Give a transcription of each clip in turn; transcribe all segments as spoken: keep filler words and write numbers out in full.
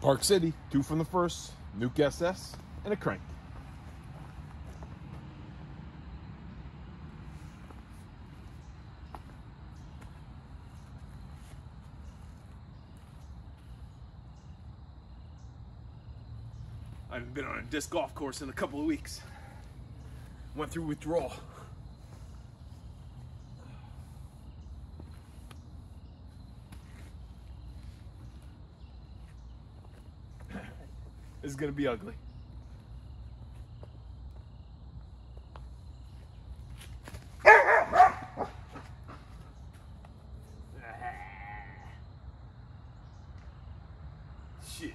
Park City, two from the first, Nuke S S, and a crank. I haven't been on a disc golf course in a couple of weeks. Went through withdrawal. This is gonna be ugly. Shit.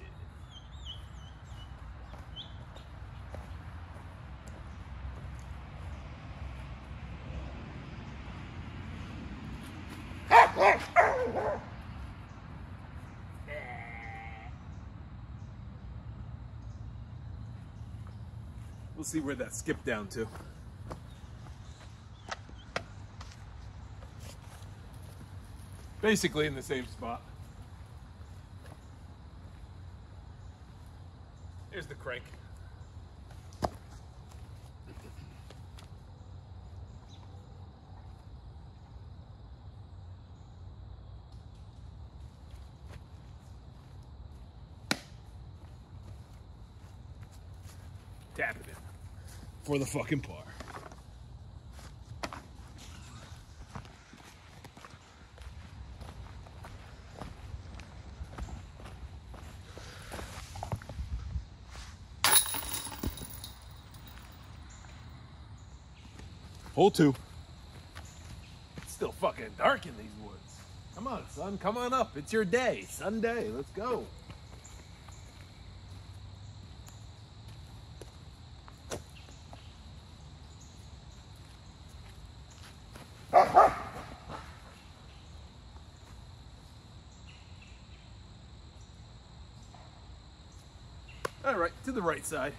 We'll see where that skipped down to. Basically in the same spot. Here's the crank. Tapping it for the fucking par. Hole two. It's still fucking dark in these woods. Come on, son, come on up. It's your day, Sunday. Let's go. All right, to the right side.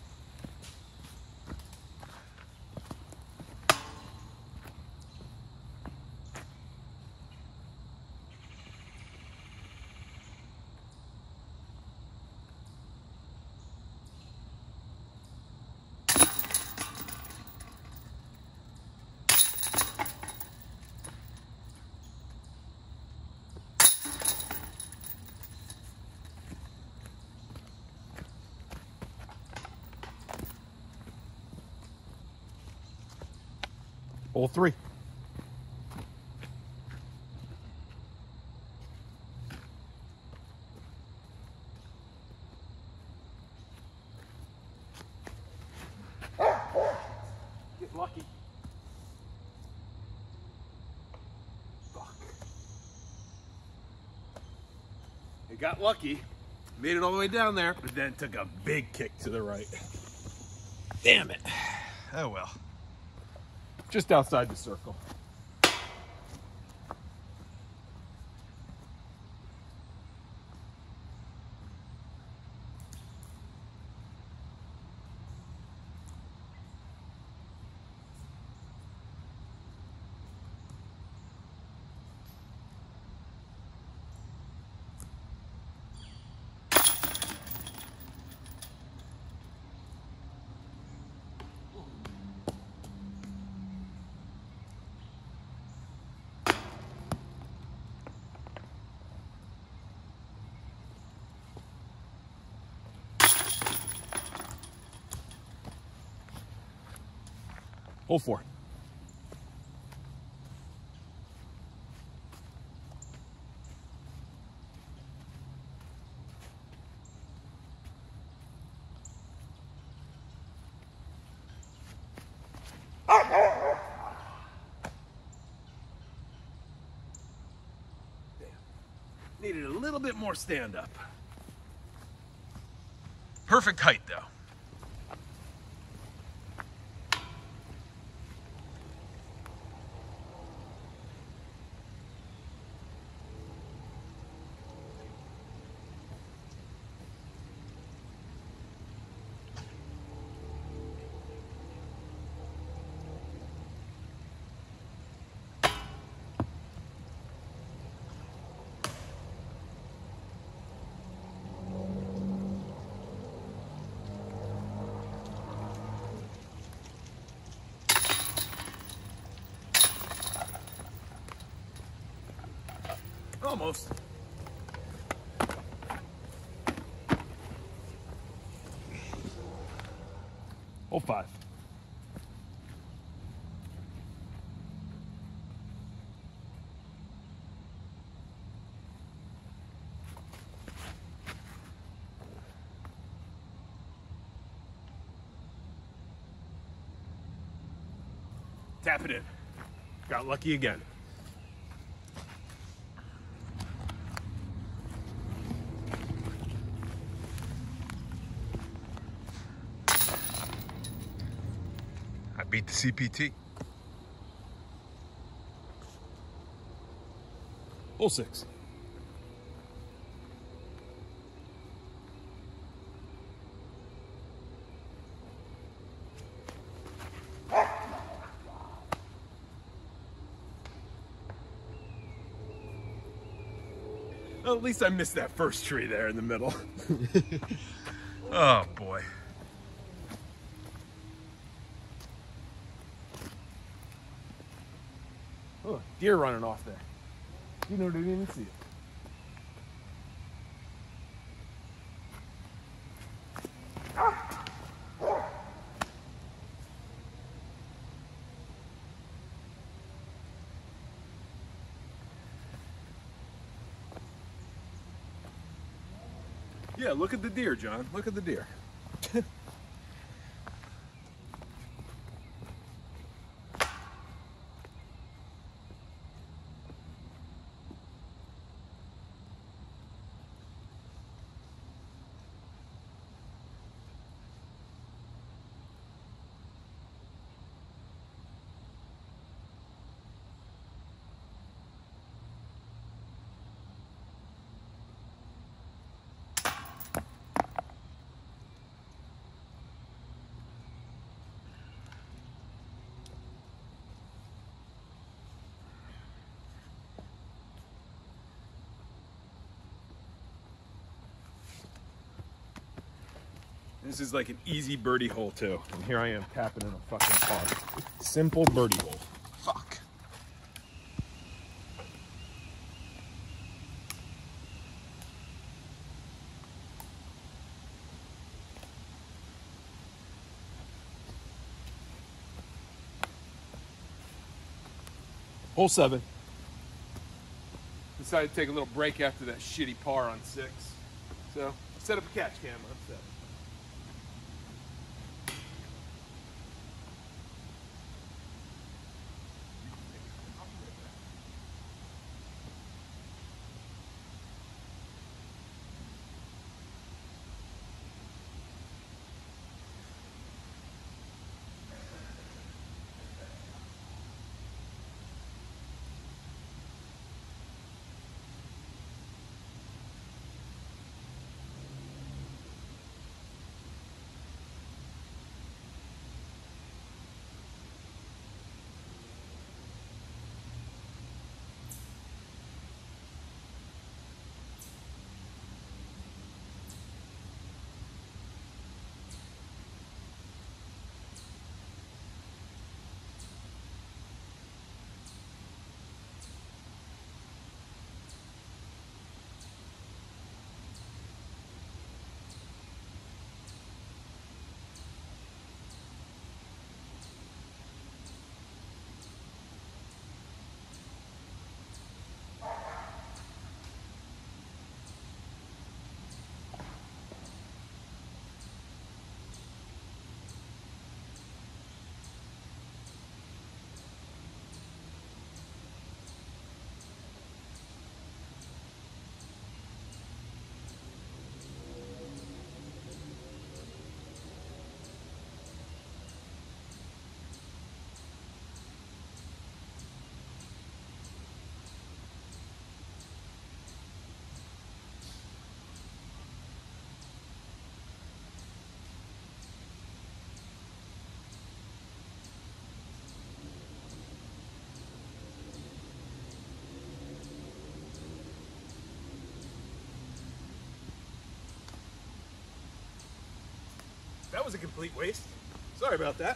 Hole three. Get lucky. Fuck. It got lucky, made it all the way down there, but then took a big kick to the right. Damn it. Oh well. Just outside the circle. Hole four. Needed a little bit more stand up. Perfect height though. Almost. Hole five. Tap it in. Got lucky again. I beat the C P T. Hole six. Well, at least I missed that first tree there in the middle. Oh boy. Oh, deer running off there. You know, didn't even see it. Yeah, look at the deer, John. Look at the deer. This is like an easy birdie hole too. And here I am tapping in a fucking par. Simple birdie hole. Fuck. Hole seven. Decided to take a little break after that shitty par on six. So set up a catch cam on seven. That was a complete waste. Sorry about that.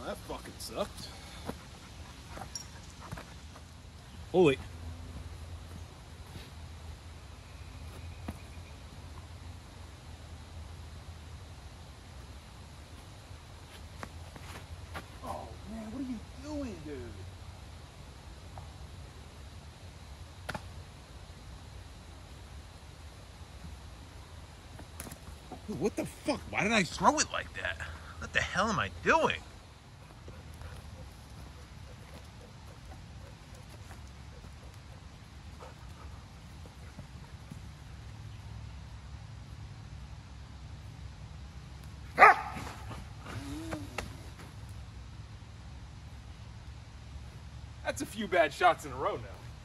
that fucking sucked. Holy. Oh man, what are you doing, dude? Dude, what the fuck? Why did I throw it like that? What the hell am I doing? That's a few bad shots in a row now.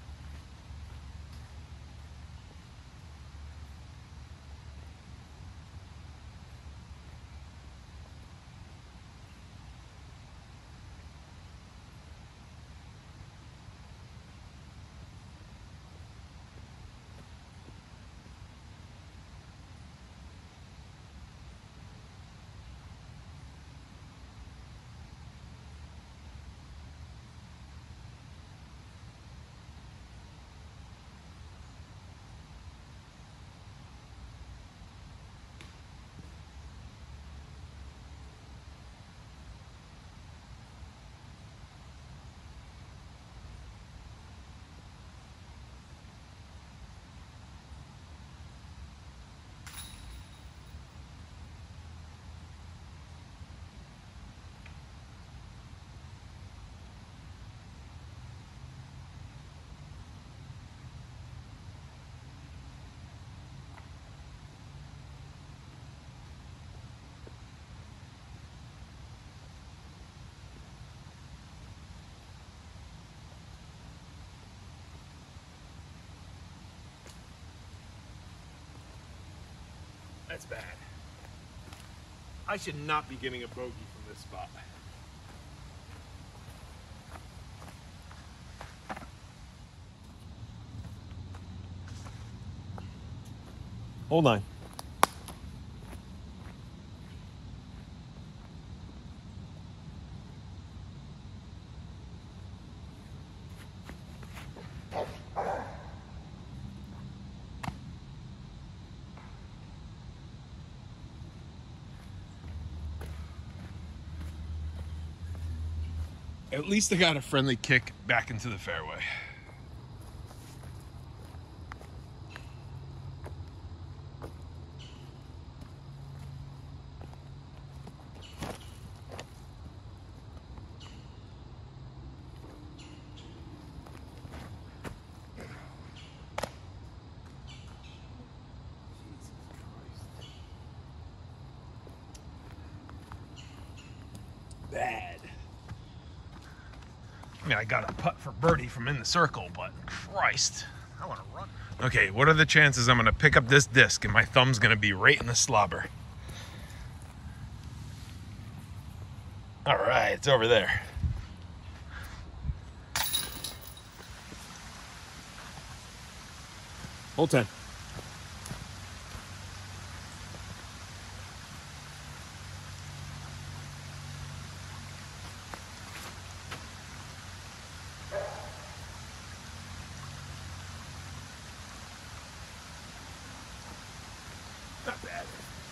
That's bad. I should not be getting a bogey from this spot. Hold on. At least I got a friendly kick back into the fairway. Bad. I mean, I got a putt for birdie from in the circle, but Christ, I want to run. Okay, what are the chances I'm going to pick up this disc and my thumb's going to be right in the slobber? All right, it's over there. Hold ten. Not bad.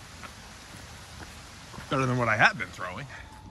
Better than what I have been throwing.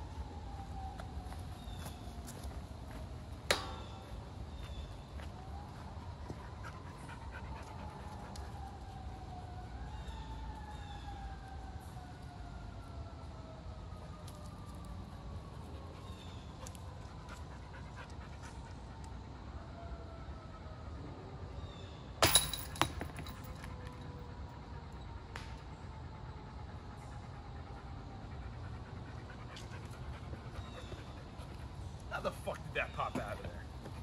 How the fuck did that pop out of there?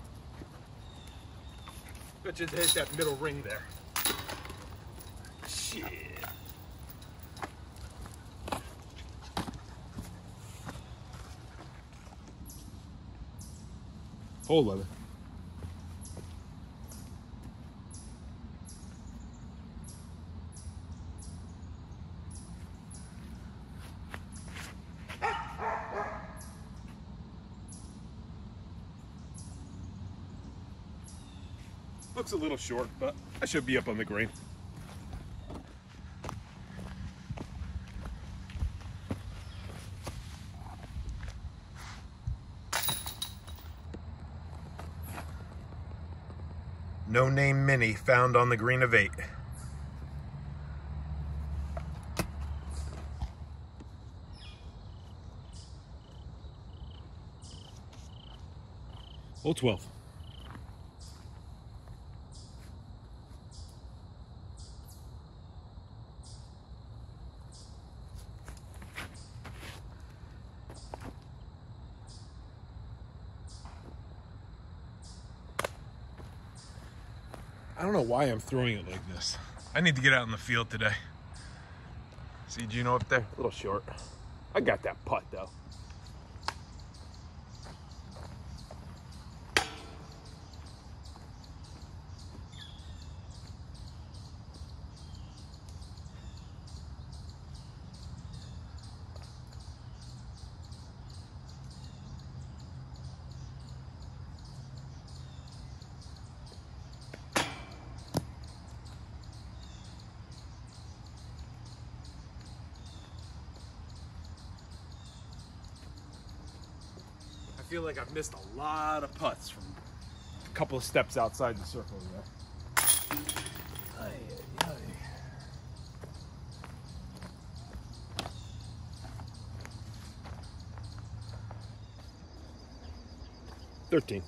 Bet you hit that middle ring there. Shit. Hold on. Looks a little short, but I should be up on the green. No name mini found on the green of eight. Hole twelve. I don't know why I'm throwing it like this. I need to get out in the field today. See Gino up there? A little short. I got that putt though. I feel like I've missed a lot of putts from a couple of steps outside the circle there. Aye, aye, aye. thirteen.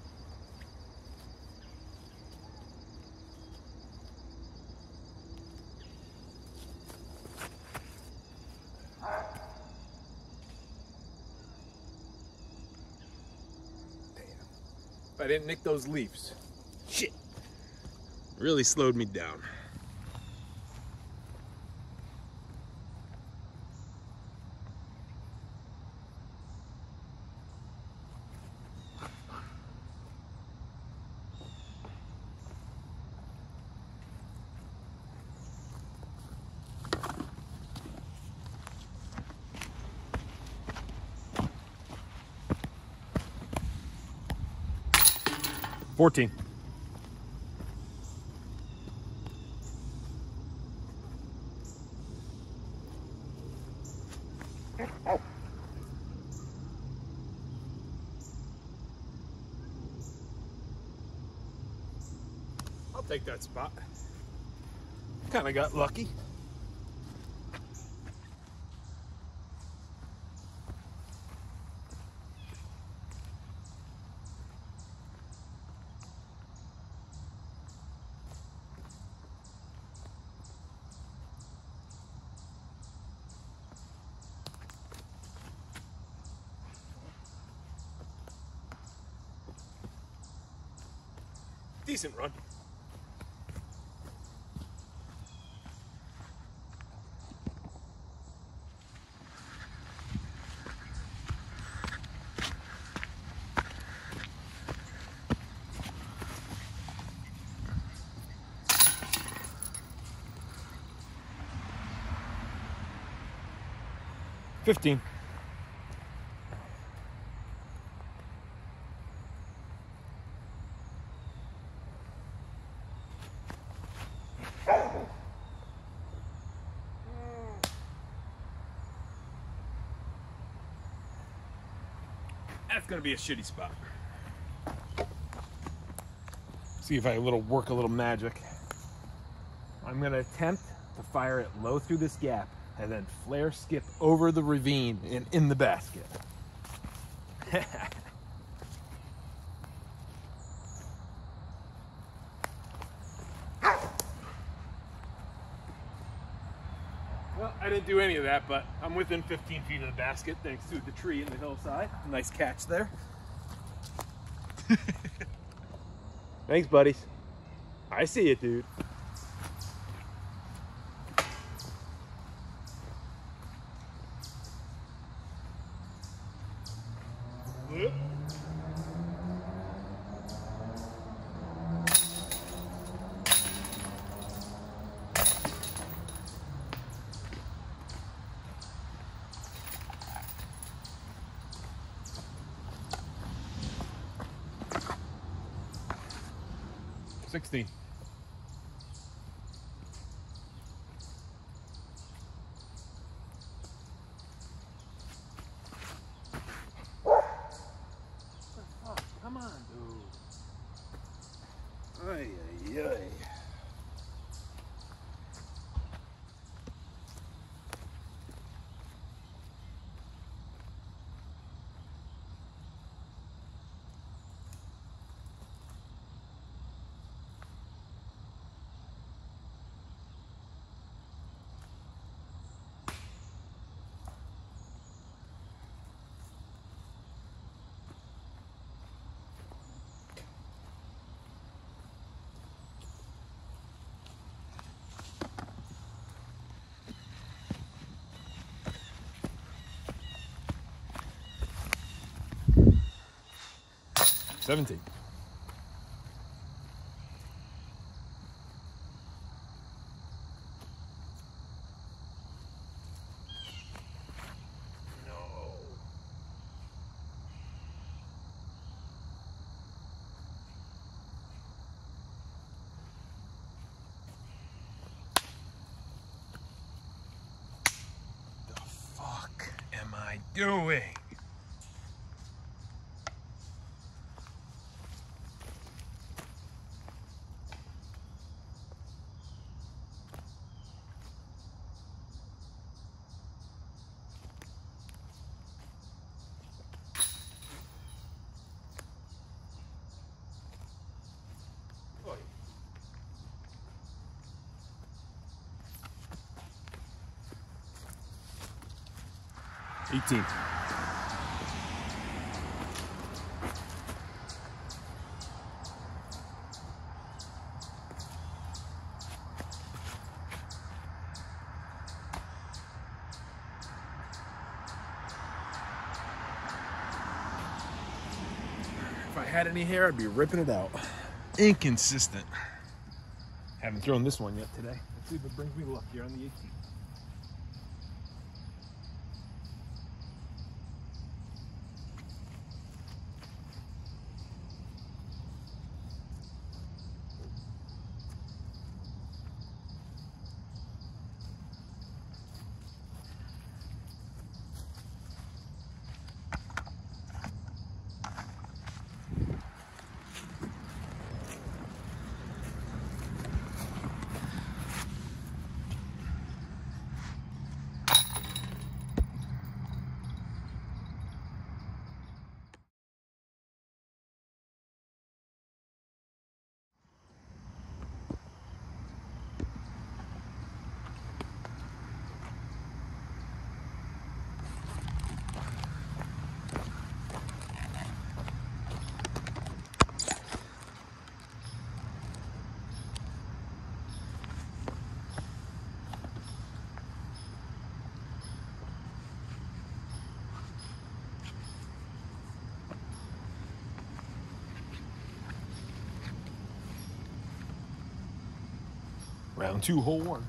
If I didn't nick those leaves. Shit. Really slowed me down. fourteen. I'll take that spot. Kind of got lucky. Decent run. fifteen. That's gonna be a shitty spot. See if I a little work a little magic. I'm gonna attempt to fire it low through this gap and then flare skip over the ravine and in the basket. Well, I didn't do any of that, but I'm within fifteen feet of the basket thanks to the tree in the hillside. Nice catch there. Thanks, buddies. I see it, dude. Whoop. sixteen. Come on, dude. Ay, ay, ay. seventeen. No. The fuck am I doing? eighteen. If I had any hair, I'd be ripping it out. Inconsistent. Haven't thrown this one yet today. Let's see if it brings me luck here on the eighteenth. Round two, hole one.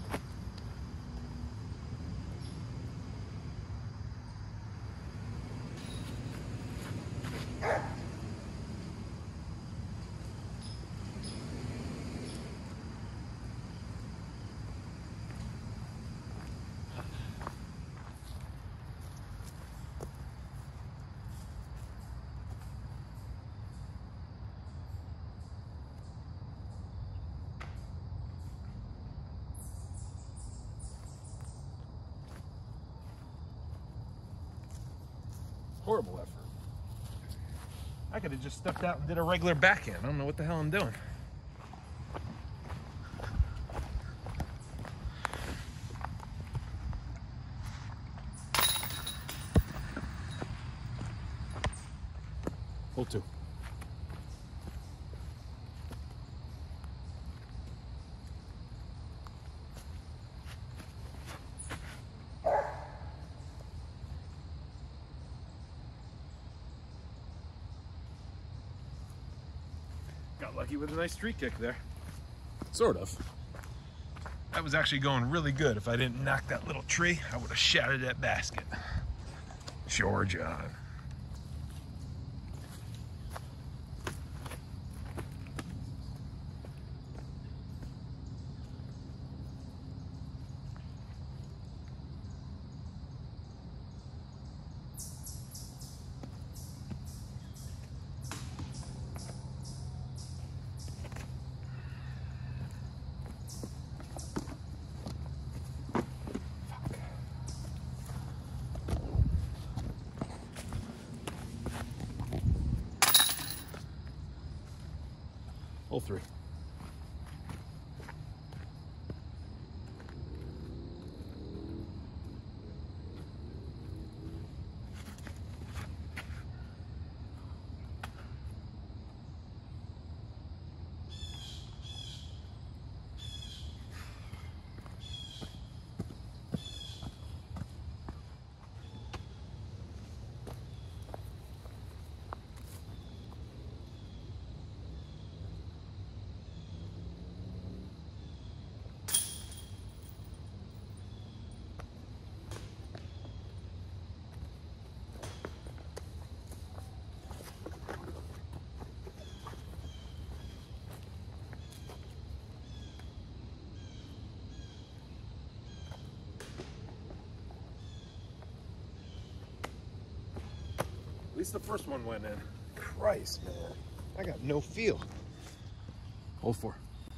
Horrible effort. I could have just stepped out and did a regular backhand. I don't know what the hell I'm doing. Hole two. Got lucky with a nice street kick there. Sort of. That was actually going really good. If I didn't knock that little tree, I would have shattered that basket. Sure, John. Hole three. At least the first one went in. Christ, man. I got no feel. Hole four.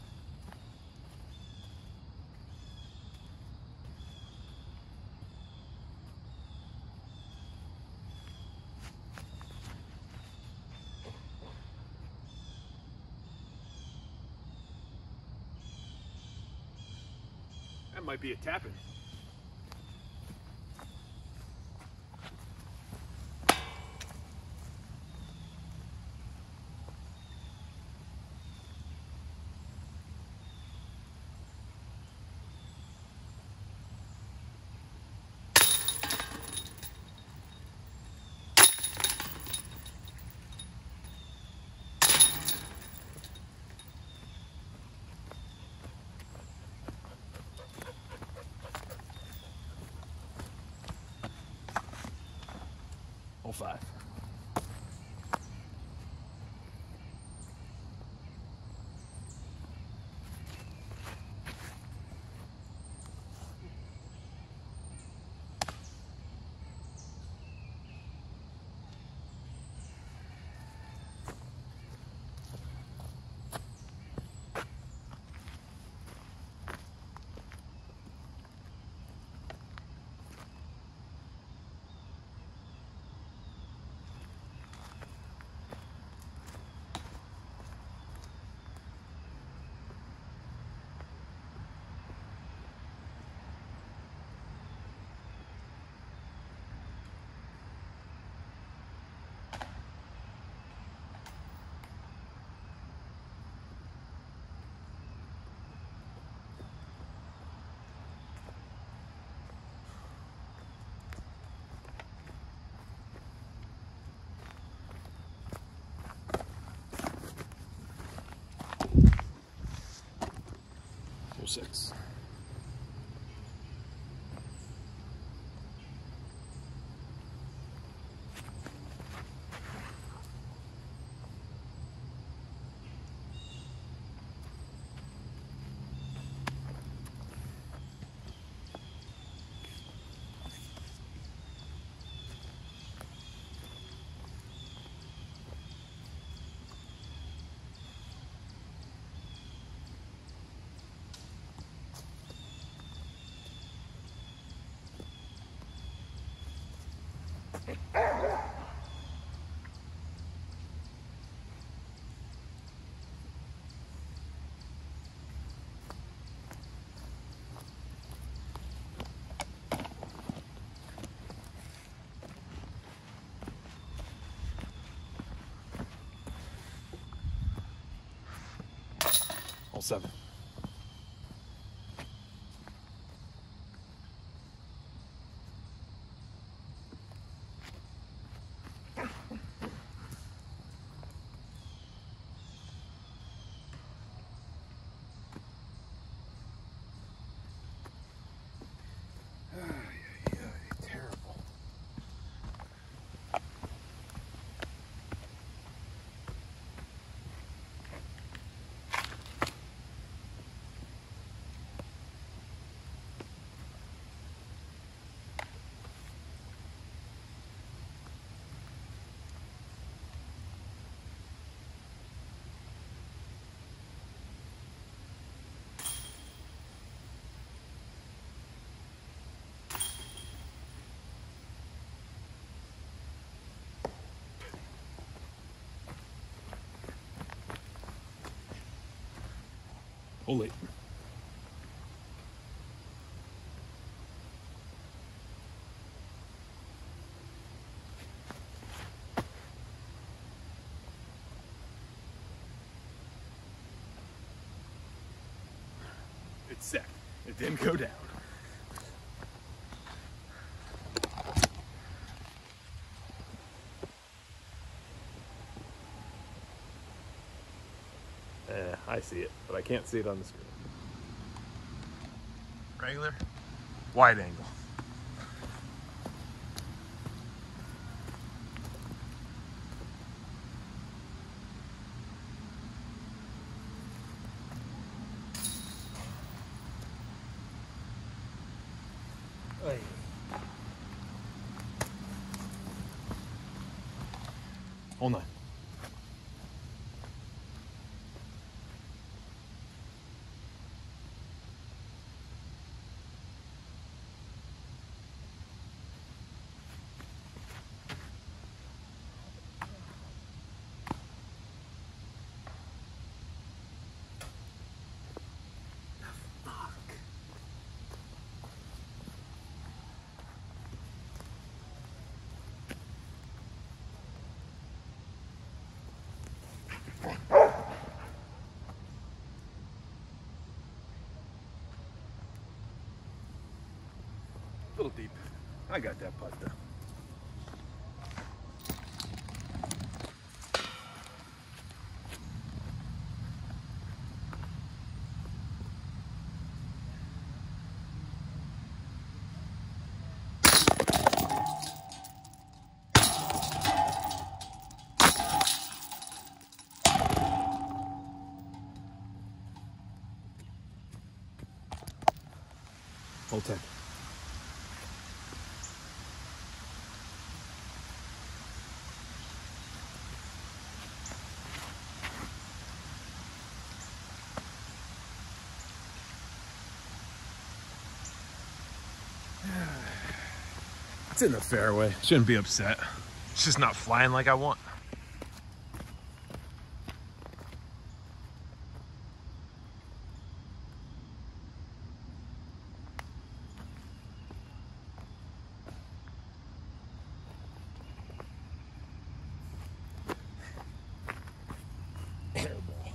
That might be a tap-in. Hole five. Hole six. Hole seven. Pull it. It's set. It didn't go down. Eh, I see it, but I can't see it on the screen. Regular, wide angle. Hey. Hold on. A little deep. I got that putt though. Hold ten. It's in the fairway. Shouldn't be upset. It's just not flying like I want. Airball.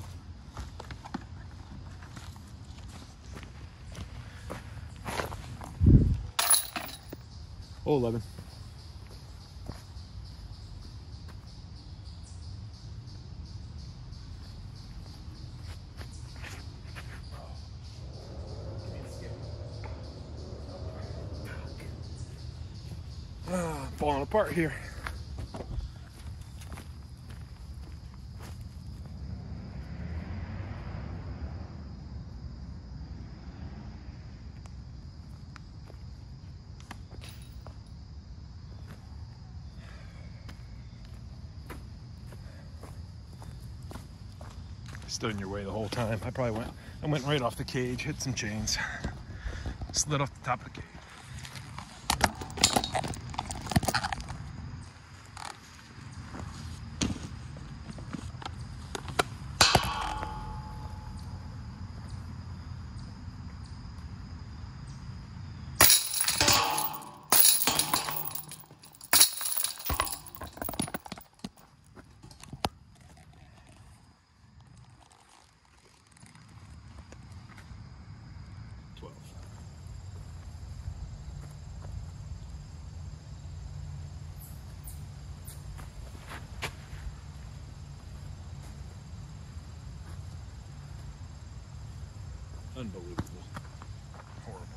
Oh, eleven. Ah, falling apart here. Stood in your way the whole time. I probably went, I went right off the cage, hit some chains, slid off the top of the cage. Unbelievable. Horrible.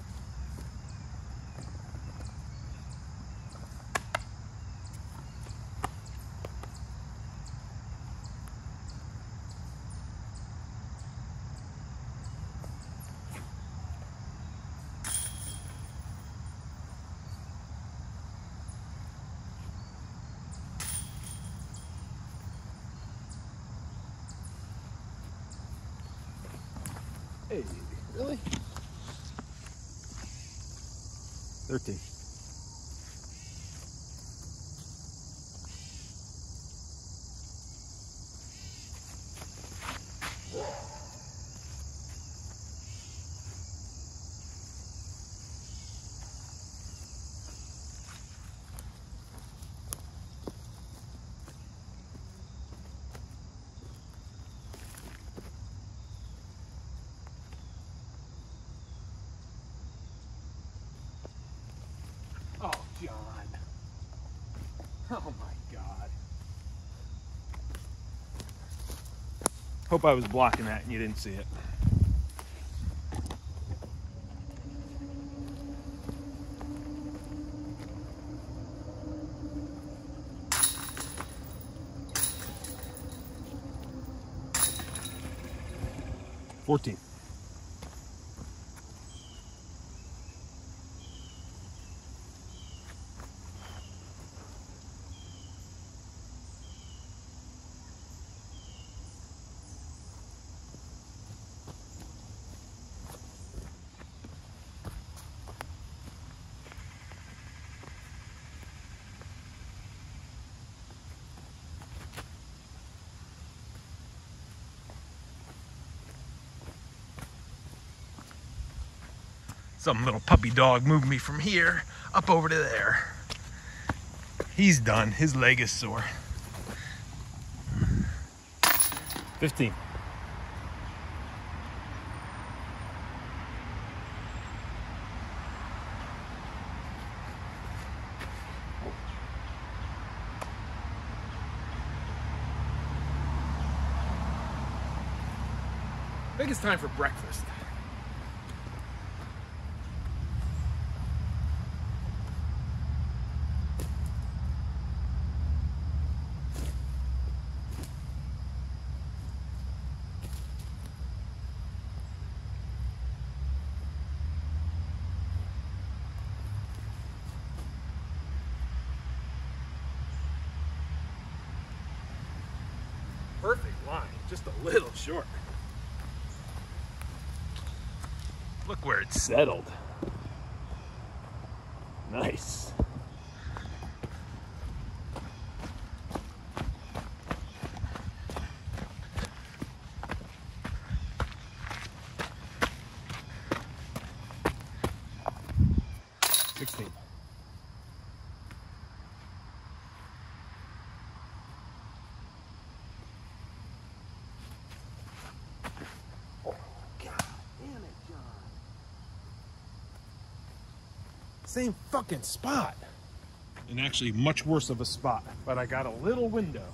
Hey, really? thirteen. Hope I was blocking that and you didn't see it. fourteen. Some little puppy dog moved me from here up over to there. He's done. His leg is sore. fifteen. I think it's time for breakfast. Perfect line, just a little short. Look where it's settled. Nice. sixteen. Same fucking spot. And actually much worse of a spot, but I got a little window.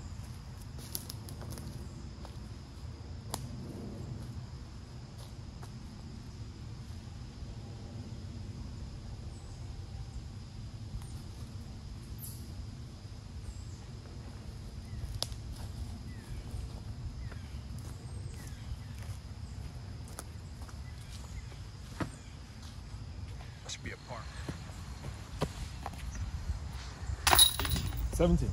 Must be a park. seventeen.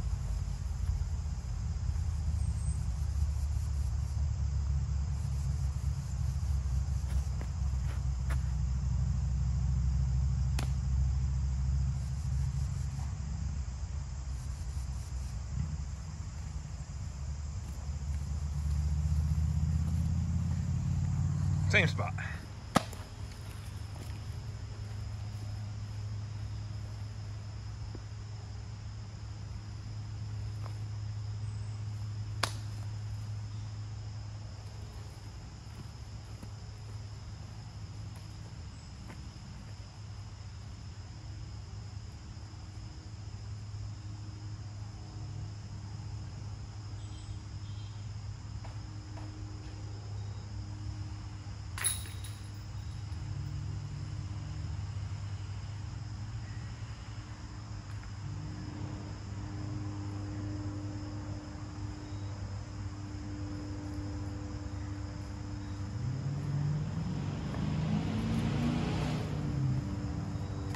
Same spot.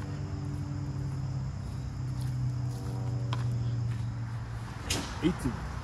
eighteen.